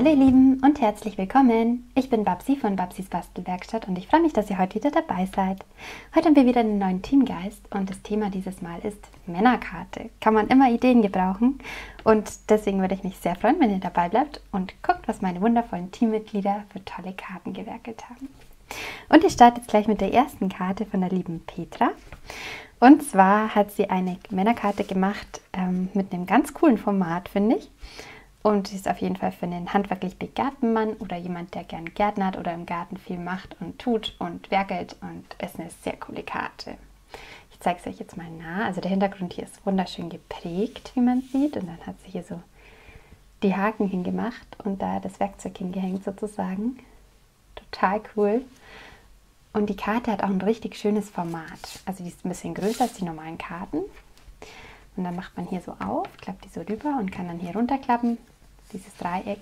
Hallo ihr Lieben und herzlich willkommen. Ich bin Babsi von Babsis Bastelwerkstatt und ich freue mich, dass ihr heute wieder dabei seid. Heute haben wir wieder einen neuen Teamgeist und das Thema dieses Mal ist Männerkarte. Kann man immer Ideen gebrauchen und deswegen würde ich mich sehr freuen, wenn ihr dabei bleibt und guckt, was meine wundervollen Teammitglieder für tolle Karten gewerkelt haben. Und ich starte jetzt gleich mit der ersten Karte von der lieben Petra. Und zwar hat sie eine Männerkarte gemacht mit einem ganz coolen Format, finde ich. Und sie ist auf jeden Fall für einen handwerklich begabten Mann oder jemand, der gern gärtnert oder im Garten viel macht und tut und werkelt. Und es ist eine sehr coole Karte. Ich zeige es euch jetzt mal nah. Also der Hintergrund hier ist wunderschön geprägt, wie man sieht. Und dann hat sie hier so die Haken hingemacht und da das Werkzeug hingehängt sozusagen. Total cool. Und die Karte hat auch ein richtig schönes Format. Also die ist ein bisschen größer als die normalen Karten. Und dann macht man hier so auf, klappt die so rüber und kann dann hier runterklappen, dieses Dreieck.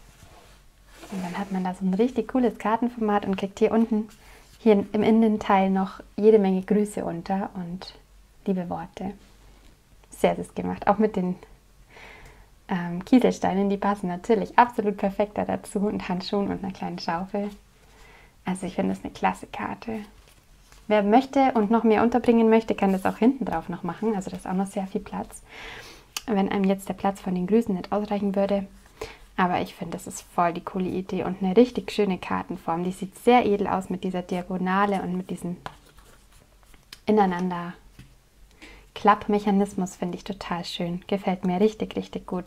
Und dann hat man da so ein richtig cooles Kartenformat und kriegt hier unten, hier im Innenteil noch jede Menge Grüße unter und liebe Worte. Sehr süß gemacht, auch mit den Kieselsteinen, die passen natürlich absolut perfekt da dazu und Handschuhen und einer kleinen Schaufel. Also ich finde das eine klasse Karte. Wer möchte und noch mehr unterbringen möchte, kann das auch hinten drauf noch machen. Also da ist auch noch sehr viel Platz. Wenn einem jetzt der Platz von den Grüßen nicht ausreichen würde. Aber ich finde, das ist voll die coole Idee und eine richtig schöne Kartenform. Die sieht sehr edel aus mit dieser Diagonale und mit diesem ineinander Klappmechanismus. Finde ich total schön. Gefällt mir richtig, richtig gut.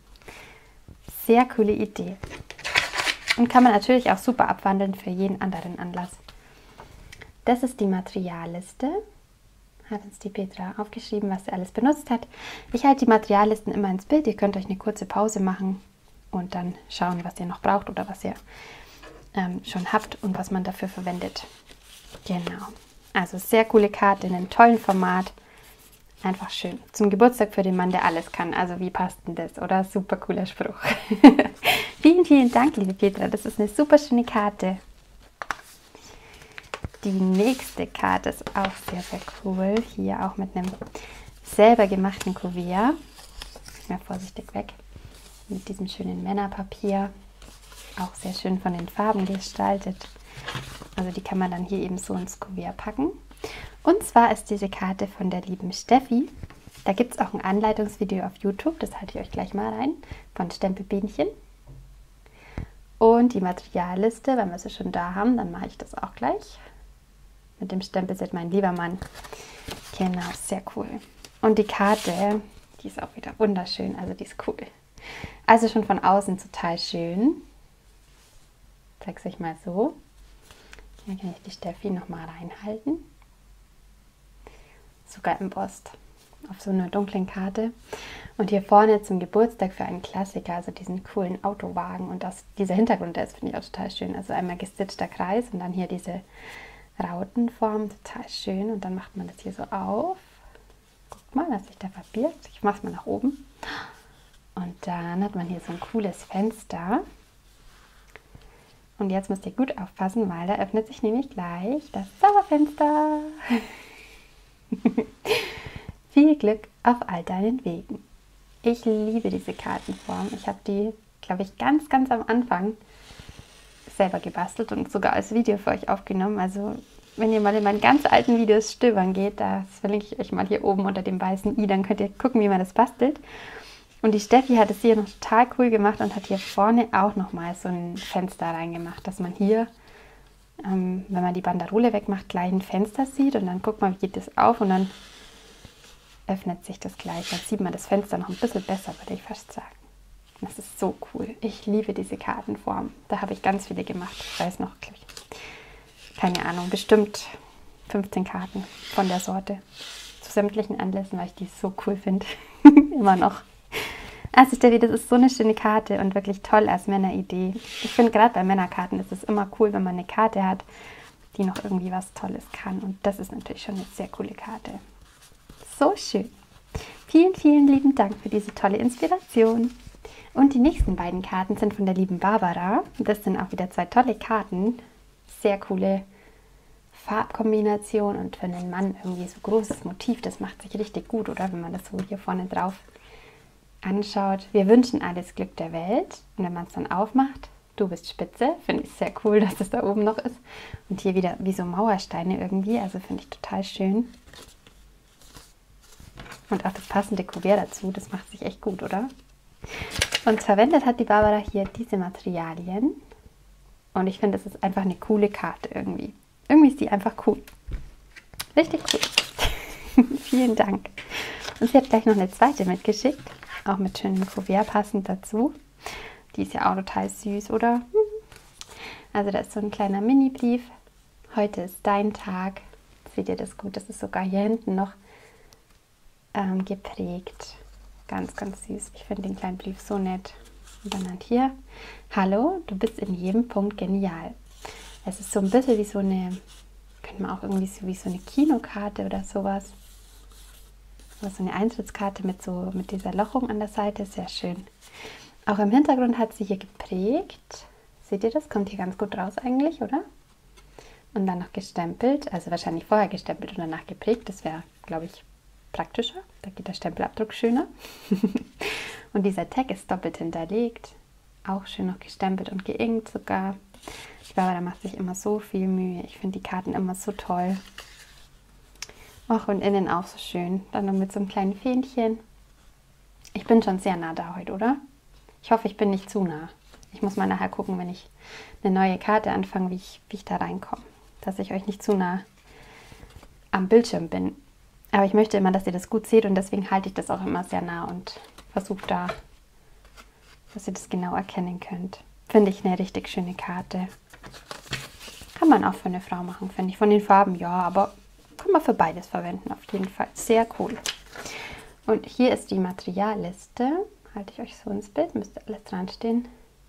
Sehr coole Idee. Und kann man natürlich auch super abwandeln für jeden anderen Anlass. Das ist die Materialliste. Hat uns die Petra aufgeschrieben, was sie alles benutzt hat. Ich halte die Materiallisten immer ins Bild. Ihr könnt euch eine kurze Pause machen und dann schauen, was ihr noch braucht oder was ihr schon habt und was man dafür verwendet. Genau. Also sehr coole Karte in einem tollen Format. Einfach schön. Zum Geburtstag für den Mann, der alles kann. Also wie passt denn das, oder? Super cooler Spruch. Vielen, vielen Dank, liebe Petra. Das ist eine super schöne Karte. Die nächste Karte ist auch sehr, sehr cool. Hier auch mit einem selber gemachten Kuvert. Mal vorsichtig weg. Mit diesem schönen Männerpapier. Auch sehr schön von den Farben gestaltet. Also die kann man dann hier eben so ins Kuvert packen. Und zwar ist diese Karte von der lieben Steffi. Da gibt es auch ein Anleitungsvideo auf YouTube. Das halte ich euch gleich mal rein. Von Stempelbienchen. Und die Materialliste, wenn wir sie schon da haben, dann mache ich das auch gleich. Mit dem Stempelset Mein lieber Mann. Genau, sehr cool. Und die Karte, die ist auch wieder wunderschön. Also die ist cool. Also schon von außen total schön. Ich zeige es euch mal so. Hier kann ich die Steffi nochmal reinhalten. Sogar embossed. Auf so einer dunklen Karte. Und hier vorne zum Geburtstag für einen Klassiker, also diesen coolen Autowagen. Und dieser Hintergrund, der ist, finde ich auch total schön. Also einmal gestitchter Kreis und dann hier diese Rautenform, total schön. Und dann macht man das hier so auf. Guckt mal, was sich da verbirgt. Ich mache es mal nach oben. Und dann hat man hier so ein cooles Fenster. Und jetzt müsst ihr gut aufpassen, weil da öffnet sich nämlich gleich das Zauberfenster. Viel Glück auf all deinen Wegen. Ich liebe diese Kartenform. Ich habe die, glaube ich, ganz, ganz am Anfang selber gebastelt und sogar als Video für euch aufgenommen. Also wenn ihr mal in meinen ganz alten Videos stöbern geht, das verlinke ich euch mal hier oben unter dem weißen i, dann könnt ihr gucken, wie man das bastelt. Und die Steffi hat es hier noch total cool gemacht und hat hier vorne auch nochmal so ein Fenster reingemacht, dass man hier, wenn man die Banderole wegmacht, gleich ein Fenster sieht und dann guckt man, wie geht das auf und dann öffnet sich das gleich. Dann sieht man das Fenster noch ein bisschen besser, würde ich fast sagen. Das ist so cool. Ich liebe diese Kartenform. Da habe ich ganz viele gemacht. Ich weiß noch, glaube ich, keine Ahnung, bestimmt 15 Karten von der Sorte. Zu sämtlichen Anlässen, weil ich die so cool finde. Immer noch. Also Steffi, das ist so eine schöne Karte und wirklich toll als Männeridee. Ich finde gerade bei Männerkarten ist es immer cool, wenn man eine Karte hat, die noch irgendwie was Tolles kann. Und das ist natürlich schon eine sehr coole Karte. So schön. Vielen, vielen lieben Dank für diese tolle Inspiration. Und die nächsten beiden Karten sind von der lieben Barbara. Das sind auch wieder zwei tolle Karten. Sehr coole Farbkombination und für einen Mann irgendwie so großes Motiv. Das macht sich richtig gut, oder? Wenn man das so hier vorne drauf anschaut. Wir wünschen alles Glück der Welt. Und wenn man es dann aufmacht, du bist spitze. Finde ich sehr cool, dass es da oben noch ist. Und hier wieder wie so Mauersteine irgendwie. Also finde ich total schön. Und auch das passende Kuvert dazu. Das macht sich echt gut, oder? Und verwendet hat die Barbara hier diese Materialien. Und ich finde, es ist einfach eine coole Karte irgendwie. Irgendwie ist die einfach cool. Richtig cool. Vielen Dank. Und sie hat gleich noch eine zweite mitgeschickt. Auch mit schönem Kuvert passend dazu. Die ist ja auch total süß, oder? Also da ist so ein kleiner Mini-Brief. Heute ist dein Tag. Seht ihr das gut? Das ist sogar hier hinten noch geprägt. Ganz, ganz süß. Ich finde den kleinen Brief so nett. Und dann halt hier: Hallo, du bist in jedem Punkt genial. Es ist so ein bisschen wie so eine, könnte man auch irgendwie so wie so eine Kinokarte oder sowas. Oder so eine Eintrittskarte mit dieser Lochung an der Seite. Sehr schön. Auch im Hintergrund hat sie hier geprägt. Seht ihr das? Kommt hier ganz gut raus eigentlich, oder? Und dann noch gestempelt. Also wahrscheinlich vorher gestempelt und danach geprägt. Das wäre, glaube ich, praktischer. Da geht der Stempelabdruck schöner. Und dieser Tag ist doppelt hinterlegt. Auch schön noch gestempelt und geinkt sogar. Die Barbara macht sich immer so viel Mühe. Ich finde die Karten immer so toll. Och, und innen auch so schön. Dann noch mit so einem kleinen Fähnchen. Ich bin schon sehr nah da heute, oder? Ich hoffe, ich bin nicht zu nah. Ich muss mal nachher gucken, wenn ich eine neue Karte anfange, wie ich da reinkomme. Dass ich euch nicht zu nah am Bildschirm bin. Aber ich möchte immer, dass ihr das gut seht und deswegen halte ich das auch immer sehr nah und versuche da, dass ihr das genau erkennen könnt. Finde ich eine richtig schöne Karte. Kann man auch für eine Frau machen, finde ich. Von den Farben ja, aber kann man für beides verwenden auf jeden Fall. Sehr cool. Und hier ist die Materialliste. Halte ich euch so ins Bild, müsste alles dran stehen.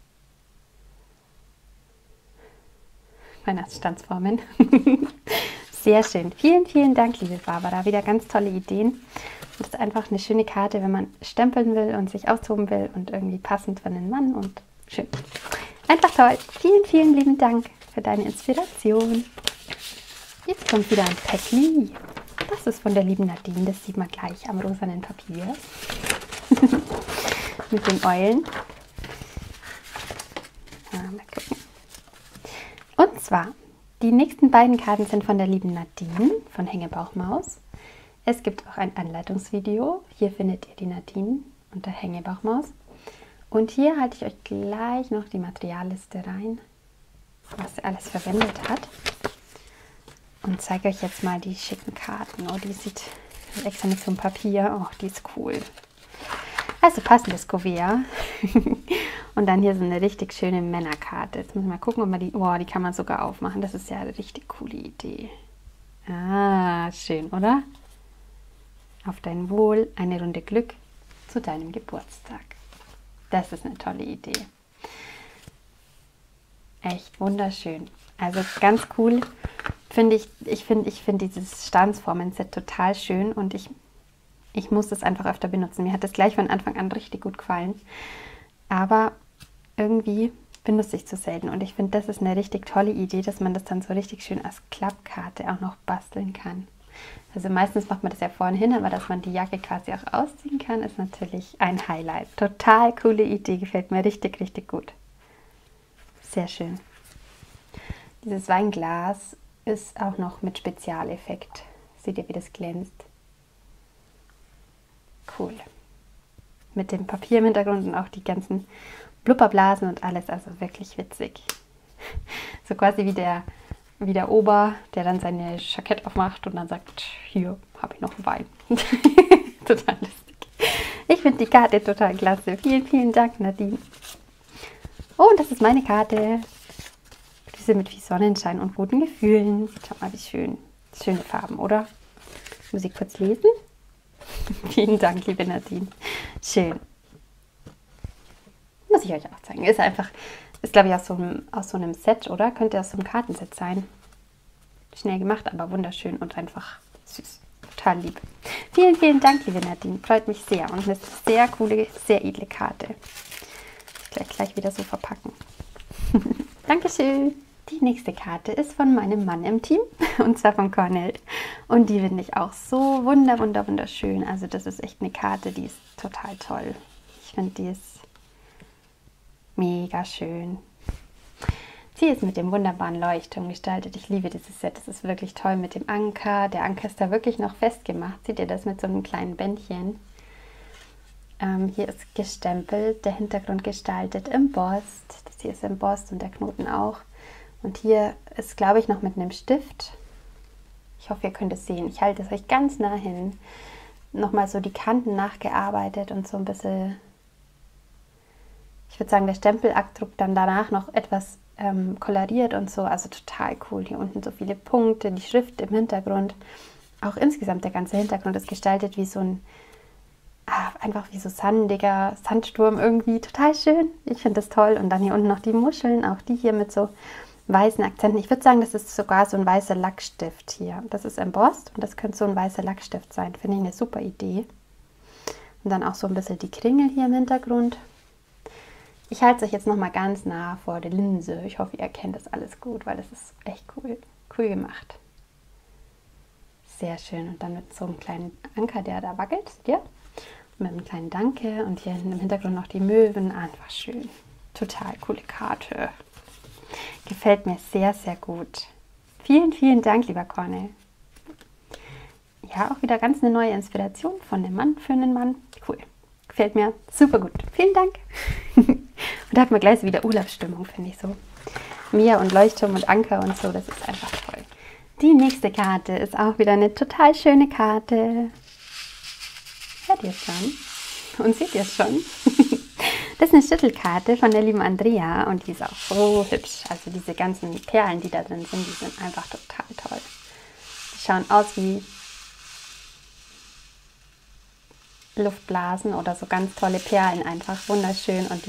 Weihnachtsstandsformen. Sehr schön. Vielen, vielen Dank, liebe Barbara. Wieder ganz tolle Ideen. Das ist einfach eine schöne Karte, wenn man stempeln will und sich austoben will und irgendwie passend für einen Mann und schön. Einfach toll. Vielen, vielen lieben Dank für deine Inspiration. Jetzt kommt wieder ein Päckli. Das ist von der lieben Nadine. Das sieht man gleich am rosanen Papier. Mit den Eulen. Ja, mal gucken. Und zwar, die nächsten beiden Karten sind von der lieben Nadine von Hängebauchmaus. Es gibt auch ein Anleitungsvideo. Hier findet ihr die Nadine unter Hängebauchmaus. Und hier halte ich euch gleich noch die Materialliste rein, was sie alles verwendet hat. Und zeige euch jetzt mal die schicken Karten. Oh, die sieht extra mit so einem Papier. Oh, die ist cool. Also passendes Kuvert. Und dann hier so eine richtig schöne Männerkarte. Jetzt müssen wir mal gucken, ob man die... Oh, die kann man sogar aufmachen. Das ist ja eine richtig coole Idee. Ah, schön, oder? Auf dein Wohl, eine Runde Glück zu deinem Geburtstag. Das ist eine tolle Idee. Echt wunderschön. Also ganz cool. Ich finde dieses Stanzformen-Set total schön und ich muss das einfach öfter benutzen. Mir hat das gleich von Anfang an richtig gut gefallen. Aber irgendwie benutze ich zu selten. Und ich finde, das ist eine richtig tolle Idee, dass man das dann so richtig schön als Klappkarte auch noch basteln kann. Also meistens macht man das ja vorne hin, aber dass man die Jacke quasi auch ausziehen kann, ist natürlich ein Highlight. Total coole Idee, gefällt mir richtig, richtig gut. Sehr schön. Dieses Weinglas ist auch noch mit Spezialeffekt. Seht ihr, wie das glänzt? Cool. Mit dem Papier im Hintergrund und auch die ganzen Blubberblasen und alles, also wirklich witzig. So quasi wie der Ober, der dann seine Jackett aufmacht und dann sagt, hier habe ich noch einen Wein. Total lustig. Ich finde die Karte total klasse. Vielen, vielen Dank, Nadine. Oh, und das ist meine Karte. Diese mit viel Sonnenschein und guten Gefühlen. Schaut mal, wie schön. Schöne Farben, oder? Muss ich kurz lesen? Vielen Dank, liebe Nadine. Schön. Muss ich euch auch zeigen. Ist einfach, ist glaube ich aus so einem Set, oder? Könnte aus so einem Kartenset sein. Schnell gemacht, aber wunderschön und einfach süß. Total lieb. Vielen, vielen Dank, liebe Nadine. Freut mich sehr. Und eine sehr coole, sehr edle Karte. Gleich wieder so verpacken. Dankeschön. Die nächste Karte ist von meinem Mann im Team, und zwar von Cornell. Und die finde ich auch so wunderschön. Also das ist echt eine Karte, die ist total toll. finde, die ist mega schön. Sie ist mit dem wunderbaren Leuchtturm gestaltet. Ich liebe dieses Set. Das ist wirklich toll mit dem Anker. Der Anker ist da wirklich noch festgemacht. Seht ihr das mit so einem kleinen Bändchen? Hier ist gestempelt, der Hintergrund gestaltet, embossed. Das hier ist embossed und der Knoten auch. Und hier ist, glaube ich, noch mit einem Stift. Ich hoffe, ihr könnt es sehen. Ich halte es euch ganz nah hin. Nochmal so die Kanten nachgearbeitet und so ein bisschen, ich würde sagen, der Stempelabdruck dann danach noch etwas koloriert und so. Also total cool. Hier unten so viele Punkte, die Schrift im Hintergrund. Auch insgesamt der ganze Hintergrund ist gestaltet wie so ein einfach wie so sandiger Sandsturm irgendwie. Total schön. Ich finde das toll. Und dann hier unten noch die Muscheln, auch die hier mit so weißen Akzenten. Ich würde sagen, das ist sogar so ein weißer Lackstift hier. Das ist embossed und das könnte so ein weißer Lackstift sein. Finde ich eine super Idee. Und dann auch so ein bisschen die Kringel hier im Hintergrund. Ich halte es euch jetzt nochmal ganz nah vor der Linse. Ich hoffe, ihr erkennt das alles gut, weil das ist echt cool. Cool gemacht. Sehr schön. Und dann mit so einem kleinen Anker, der da wackelt. Seht ihr? Mit einem kleinen Danke und hier im Hintergrund noch die Möwen. Einfach schön. Total coole Karte. Gefällt mir sehr, sehr gut. Vielen, vielen Dank, lieber Cornel. Ja, auch wieder ganz eine neue Inspiration von einem Mann für einen Mann. Cool. Gefällt mir super gut. Vielen Dank. Und da hat man gleich so wieder Urlaubsstimmung, finde ich so. Meer und Leuchtturm und Anker und so, das ist einfach toll. Die nächste Karte ist auch wieder eine total schöne Karte. Hört ihr es schon? Und seht ihr es schon? Das ist eine Schüttelkarte von der lieben Andrea und die ist auch so hübsch. Also diese ganzen Perlen, die da drin sind, die sind einfach total toll. Die schauen aus wie Luftblasen oder so ganz tolle Perlen, einfach wunderschön. Und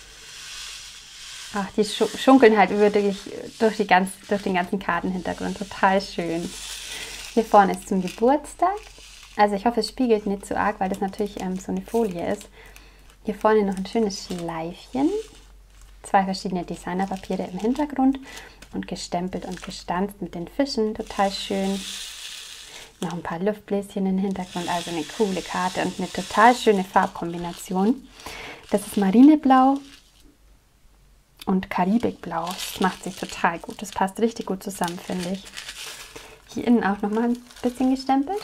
die schunkeln halt wirklich durch den ganzen Kartenhintergrund. Total schön. Hier vorne ist zum Geburtstag. Also ich hoffe, es spiegelt nicht zu arg, weil das natürlich so eine Folie ist. Hier vorne noch ein schönes Schleifchen. 2 verschiedene Designerpapiere im Hintergrund und gestempelt und gestanzt mit den Fischen. Total schön. Noch ein paar Luftbläschen im Hintergrund. Also eine coole Karte und eine total schöne Farbkombination. Das ist Marineblau und Karibikblau. Das macht sich total gut. Das passt richtig gut zusammen, finde ich. Hier innen auch noch mal ein bisschen gestempelt.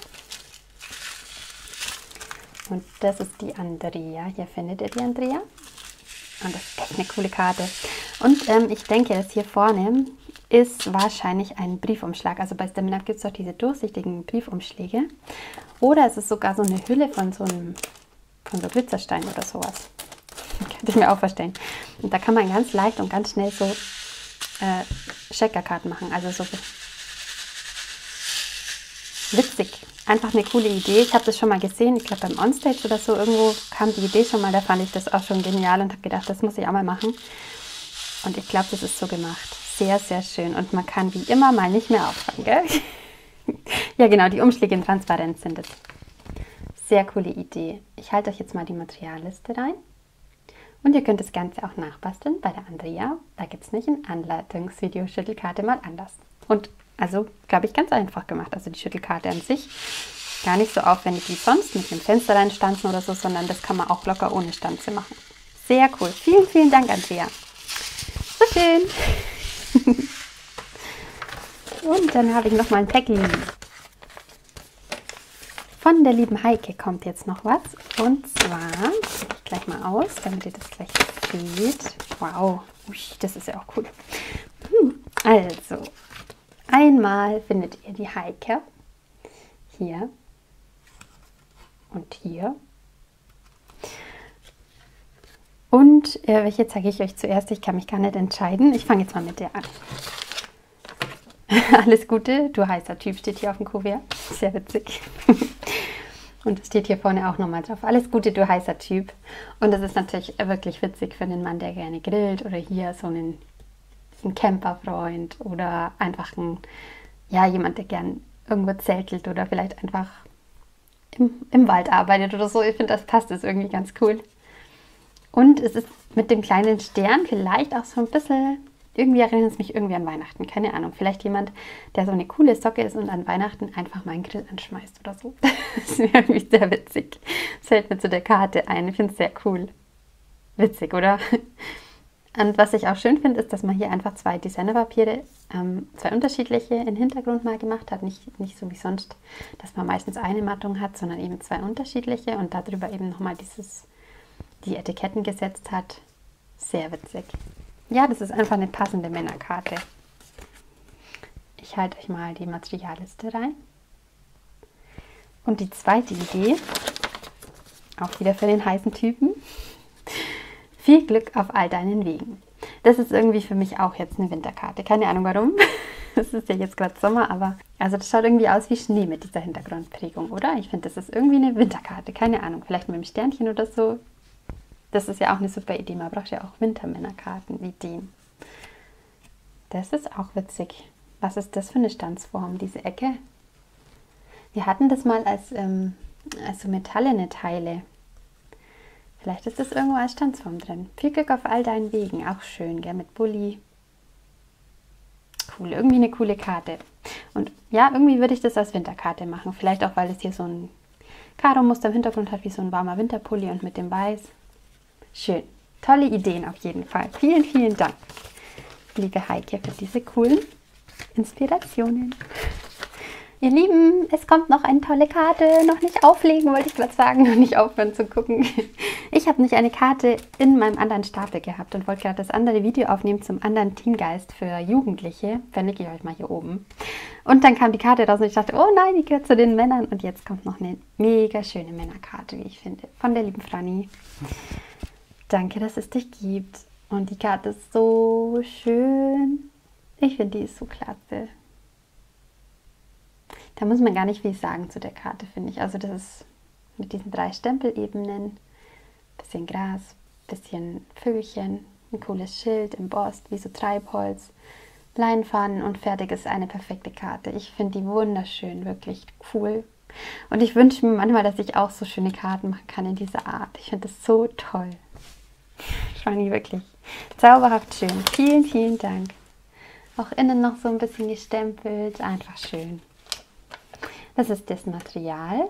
Und das ist die Andrea. Hier findet ihr die Andrea. Und das ist echt eine coole Karte. Und ich denke, das hier vorne ist wahrscheinlich ein Briefumschlag. Also bei Staminat gibt es doch diese durchsichtigen Briefumschläge. Oder es ist sogar so eine Hülle von so Glitzerstein oder sowas. Könnte ich mir auch vorstellen. Und da kann man ganz leicht und ganz schnell so Checkerkarten machen. Also so witzig. Einfach eine coole Idee. Ich habe das schon mal gesehen. Ich glaube beim Onstage oder so irgendwo kam die Idee schon mal. Da fand ich das auch schon genial und habe gedacht, das muss ich auch mal machen. Und ich glaube, das ist so gemacht. Sehr, sehr schön. Und man kann wie immer mal nicht mehr aufhören, gell? Ja genau, die Umschläge in Transparenz sind es. Sehr coole Idee. Ich halte euch jetzt mal die Materialliste rein. Und ihr könnt das Ganze auch nachbasteln bei der Andrea. Da gibt es nicht ein Anleitungsvideo, Schüttelkarte mal anders. Und also, glaube ich, ganz einfach gemacht. Also die Schüttelkarte an sich gar nicht so aufwendig wie sonst mit dem Fenster reinstanzen oder so, sondern das kann man auch locker ohne Stanze machen. Sehr cool. Vielen, vielen Dank, Andrea. So schön. Und dann habe ich noch mal ein Päckchen. Von der lieben Heike kommt jetzt noch was. Und zwar, das ich gleich mal aus, damit ihr das gleich seht. Wow, ui, das ist ja auch cool. Also, einmal findet ihr die Heike hier und hier. Und welche zeige ich euch zuerst? Ich kann mich gar nicht entscheiden. Ich fange jetzt mal mit der an. Alles Gute, du heißer Typ, steht hier auf dem Kuvert. Sehr witzig. Und es steht hier vorne auch nochmal drauf. Alles Gute, du heißer Typ. Und das ist natürlich wirklich witzig für einen Mann, der gerne grillt oder hier so ein Camperfreund oder einfach jemand, der gern irgendwo zeltelt oder vielleicht einfach im Wald arbeitet oder so. Ich finde, das passt das irgendwie ganz cool. Und es ist mit dem kleinen Stern vielleicht auch so ein bisschen, irgendwie erinnert es mich irgendwie an Weihnachten. Keine Ahnung, vielleicht jemand, der so eine coole Socke ist und an Weihnachten einfach mal einen Grill anschmeißt oder so. Das wäre irgendwie sehr witzig. Das fällt mir zu der Karte ein. Ich finde es sehr cool. Witzig, oder? Und was ich auch schön finde, ist, dass man hier einfach zwei Designerpapiere, zwei unterschiedliche in Hintergrund mal gemacht hat. Nicht so wie sonst, dass man meistens eine Mattung hat, sondern eben zwei unterschiedliche und darüber eben nochmal die Etiketten gesetzt hat. Sehr witzig. Ja, das ist einfach eine passende Männerkarte. Ich halte euch mal die Materialliste rein. Und die zweite Idee, auch wieder für den heißen Typen. Viel Glück auf all deinen Wegen. Das ist irgendwie für mich auch jetzt eine Winterkarte. Keine Ahnung warum. Es ist ja jetzt gerade Sommer, aber also das schaut irgendwie aus wie Schnee mit dieser Hintergrundprägung, oder? Ich finde, das ist irgendwie eine Winterkarte. Keine Ahnung, vielleicht mit einem Sternchen oder so. Das ist ja auch eine super Idee. Man braucht ja auch Wintermännerkarten-Ideen. Das ist auch witzig. Was ist das für eine Stanzform, diese Ecke? Wir hatten das mal als so metallene Teile. Vielleicht ist das irgendwo als Stanzform drin. Viel Glück auf all deinen Wegen. Auch schön, gell? Mit Bulli. Cool, irgendwie eine coole Karte. Und ja, irgendwie würde ich das als Winterkarte machen. Vielleicht auch, weil es hier so ein Karo-Muster im Hintergrund hat, wie so ein warmer Winterpulli und mit dem Weiß. Schön. Tolle Ideen auf jeden Fall. Vielen, vielen Dank, liebe Heike, für diese coolen Inspirationen. Ihr Lieben, es kommt noch eine tolle Karte. Noch nicht auflegen, wollte ich gerade sagen. Noch nicht aufhören zu gucken. Ich habe nicht eine Karte in meinem anderen Stapel gehabt und wollte gerade das andere Video aufnehmen zum anderen Teamgeist für Jugendliche. Verlinke ich euch mal hier oben. Und dann kam die Karte raus und ich dachte, oh nein, die gehört zu den Männern. Und jetzt kommt noch eine mega schöne Männerkarte, wie ich finde, von der lieben Franny. Danke, dass es dich gibt. Und die Karte ist so schön. Ich finde, die ist so klasse. Da muss man gar nicht viel sagen zu der Karte, finde ich. Also das ist mit diesen 3 Stempelebenen, bisschen Gras, bisschen Vögelchen, ein cooles Schild embossed, wie so Treibholz, Leinfaden und fertig ist eine perfekte Karte. Ich finde die wunderschön, wirklich cool. Und ich wünsche mir manchmal, dass ich auch so schöne Karten machen kann in dieser Art. Ich finde das so toll. Franny, wirklich zauberhaft schön. Vielen, vielen Dank. Auch innen noch so ein bisschen gestempelt. Einfach schön. Das ist das Material.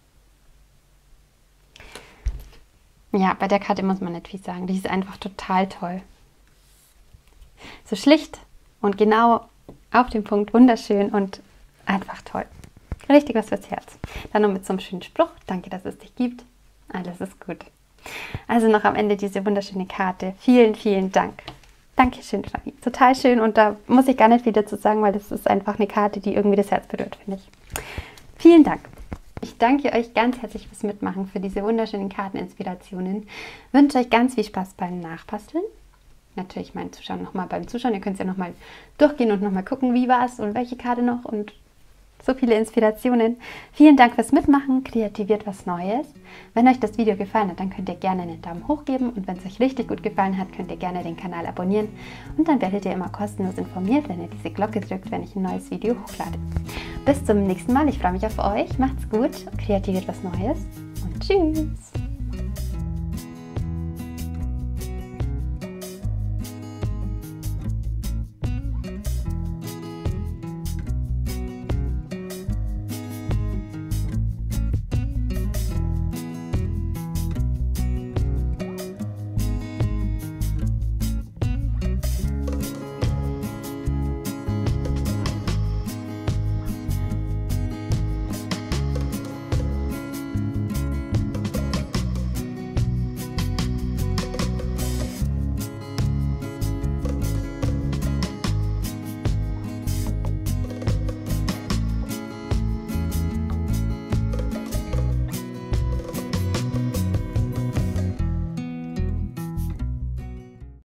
Ja, bei der Karte muss man nicht viel sagen. Die ist einfach total toll. So schlicht und genau auf den Punkt. Wunderschön und einfach toll. Richtig was fürs Herz. Dann noch mit so einem schönen Spruch. Danke, dass es dich gibt. Alles ist gut. Also noch am Ende diese wunderschöne Karte. Vielen, vielen Dank. Dankeschön, Franny. Total schön und da muss ich gar nicht viel dazu sagen, weil das ist einfach eine Karte, die irgendwie das Herz berührt, finde ich. Vielen Dank. Ich danke euch ganz herzlich fürs Mitmachen, für diese wunderschönen Karteninspirationen. Wünsche euch ganz viel Spaß beim Nachbasteln. Natürlich meinen Zuschauern nochmal beim Zuschauen. Ihr könnt es ja nochmal durchgehen und nochmal gucken, wie war es und welche Karte noch und so viele Inspirationen. Vielen Dank fürs Mitmachen, kreativiert was Neues. Wenn euch das Video gefallen hat, dann könnt ihr gerne einen Daumen hoch geben und wenn es euch richtig gut gefallen hat, könnt ihr gerne den Kanal abonnieren und dann werdet ihr immer kostenlos informiert, wenn ihr diese Glocke drückt, wenn ich ein neues Video hochlade. Bis zum nächsten Mal, ich freue mich auf euch, macht's gut, kreativiert was Neues und tschüss!